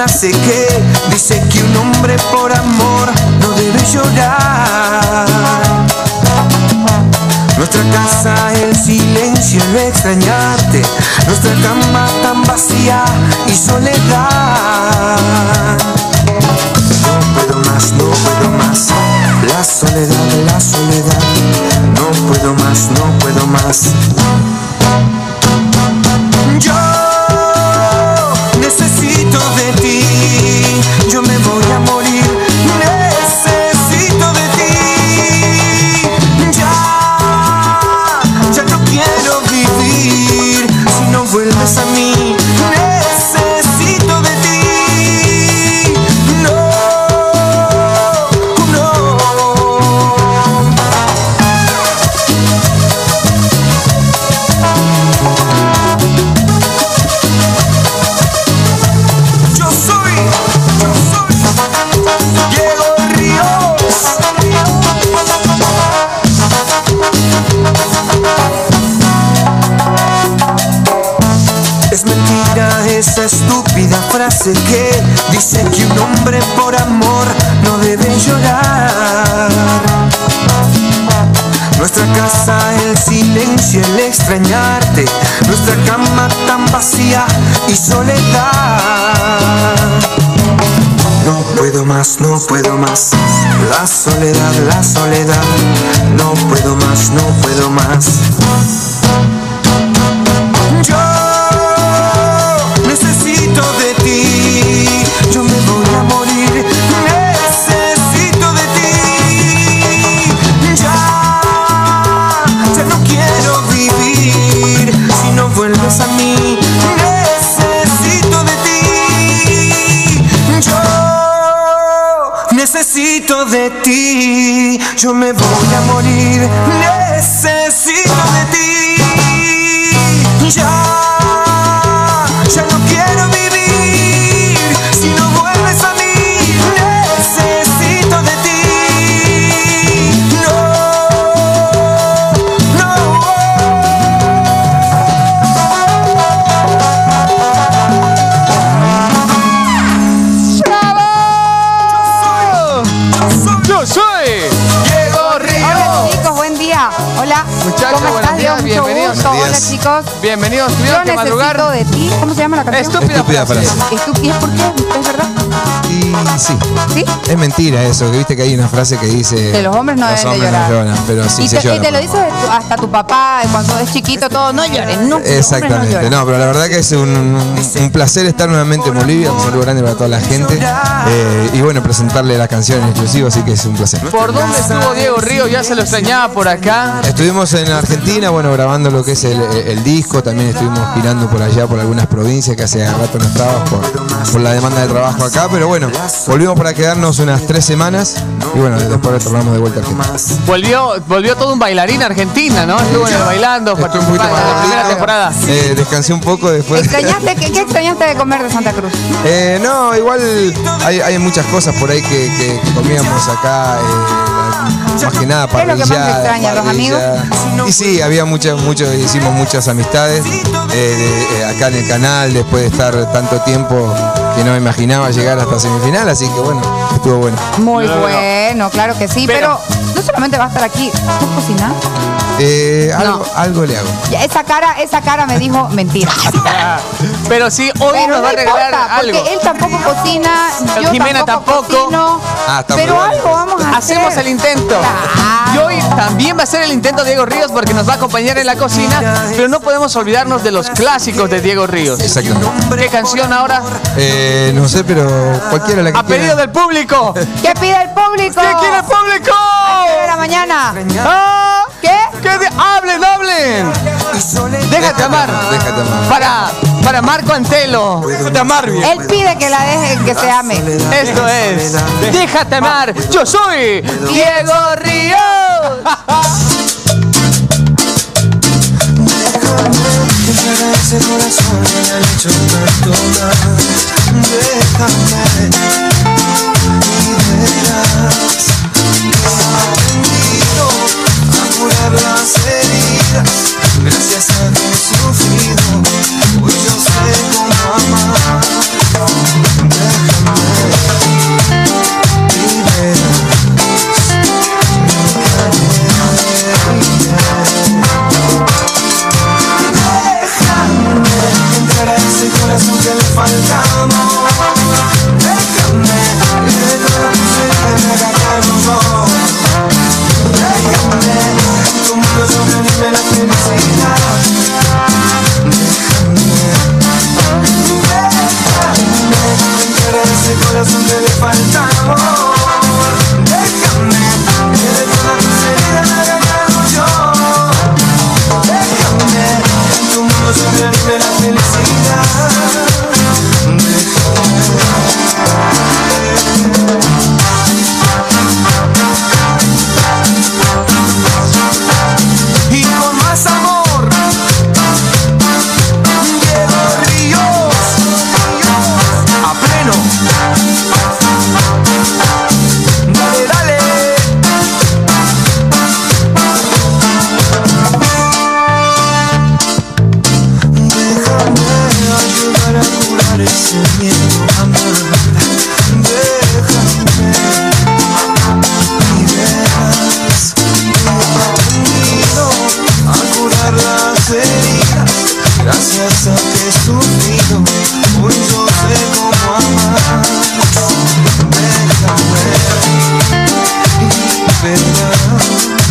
frase que dice que un hombre por amor no debe llorar. Nuestra casa, el silencio, el extrañarte, nuestra cama tan vacía y soledad. No puedo más, no puedo más, la soledad, la soledad. No puedo más, no puedo más. Yo necesito de ti, yo me voy a morir. Necesito de ti, ya no quiero vivir si no vuelves a mí. Necesito de ti, no, no. Yo soy Diego Ríos. Es mentira esa estúpida frase que dice que un hombre por amor no debe llorar. Nuestra casa, el silencio, el extrañarte, nuestra cama tan vacía y soledad. No puedo más, no puedo más, la soledad, la soledad. No puedo más, no puedo más. Yo necesito de ti, yo me voy a morir. Necesito de ti, ya no quiero vivir si no vuelves a mí. Necesito de ti, yo necesito de ti, yo me voy a morir. Necesito de ti, ya no quiero vivir si no vuelves a mí. Necesito de ti, no, no. Yo soy Diego Ríos. Hola chicos, buen día. Hola. Muchachos, ¿Cómo buenos estás? días, Mucho bienvenidos. gusto. Buenos Hola días. chicos. Bienvenidos. Yo Tuvieron que madrugar. necesito de ti. ¿Cómo se llama la canción? Estúpida frase. Estúpida, ¿por qué? ¿Es verdad? Y sí, ¿Sí? es mentira eso, que viste que hay una frase que dice Que los hombres no deben de llorar. no lloran, pero sí Y se te, llora. y te lo dice hasta tu papá cuando es chiquito, todo, no llores, no. Exactamente, No, no, pero la verdad que es un placer estar nuevamente en Bolivia, un saludo grande para toda la gente y bueno, presentarle la canción en exclusivo, así que es un placer. ¿Por dónde estuvo Diego Ríos? Ya se lo extrañaba por acá. Estuvimos en Argentina, bueno, grabando lo que es el disco, también estuvimos girando por allá, por algunas provincias que hace rato no estábamos por la demanda de trabajo acá, pero bueno, volvimos para quedarnos unas 3 semanas y bueno, después retornamos de vuelta a Argentina. Volvió todo un bailarín a Argentina, ¿no? Estuvo en el bailando, Estuve un poquito participando más en la primera dormido. temporada. Descansé un poco después. ¿Extrañaste? ¿Qué extrañaste de comer de Santa Cruz? No, igual hay muchas cosas por ahí que comíamos acá, más que nada ¿Qué es lo que más parrillada, te extraña, los amigos? Y sí, había hicimos muchas amistades acá en el canal, después de estar tanto tiempo que no me imaginaba llegar hasta semifinal, así que bueno, estuvo bueno. Muy bueno, claro que sí, pero no solamente va a estar aquí, ¿vos cocinás? Algo le hago. Ya, esa cara me dijo mentira. Pero sí, hoy Pero nos va a no regalar importa, algo. porque él tampoco cocina, yo Jimena tampoco. cocino, Está pero muy bueno. algo vamos a hacer. Hacemos el intento. Claro. Y hoy también va a ser el intento Diego Ríos porque nos va a acompañar en la cocina, pero no podemos olvidarnos de los clásicos de Diego Ríos. Exactamente. ¿Qué canción ahora? No sé, pero cualquiera la que A pedido quiera. del público. ¿Qué pide el público? ¿Qué quiere el público? ¿De la mañana? ¿Ah? ¿Qué? ¡Hablen, hablen! Déjate amar. Déjate amar. Para Marco Antelo. Déjate amar bien. Él pide que la dejen, que se ame. Esto es Déjate amar. Yo soy Diego Ríos. Déjame ese corazón me han hecho tanto mal. Déjame y verás que he aprendido a curar las heridas. Gracias a que he sufrido, hoy yo sé cómo amar. la felicidad. Déjame limpiar ese corazón que le falta amor. Déjame que de todas tus heridas me haga cargo yo. Déjame que en tu mundo siempre anime la felicidad. Y con más amor, Diego Ríos, a pleno. Dale, dale. Déjame ayudar a curar ese miedo a amar. Déjame y verás que he aprendido a curar las heridas. Gracias a que he sufrido, hoy yo sé cómo amar. Déjame y verás.